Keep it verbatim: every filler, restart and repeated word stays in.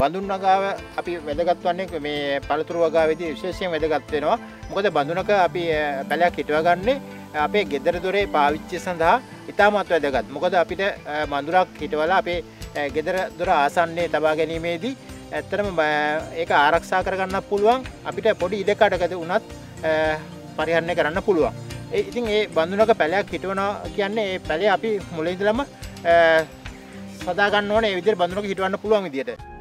බඳුන් වගාව අපි වැදගත් වන්නේ මේ පළතුරු වගාවේදී විශේෂයෙන් වැදගත් වෙනවා. මොකද බඳුනක අපි පැලයක් හිටවගන්නේ අපේ ගෙදර දොරේ පාවිච්චිය සඳහා ඉතාමත් වැදගත්. මොකද අපිට බඳුනක් හිටවලා අපේ ගෙදර දොර ආසන්නයේ තබා ගැනීමේදී ඇත්තටම ඒක ආරක්ෂා කරගන්න පුළුවන්. අපිට පොඩි ඉඩකඩකට වුණත් පරිහරණය කරන්න පුළුවන්. ඒ ඉතින් ඒ බඳුනක පැලයක් හිටවනවා කියන්නේ ඒ පැලේ අපි මුලින් ඉඳලම සදා ගන්න ඕනේ. ඒ විදිහට බඳුනක හිටවන්න පුළුවන් විදිහට.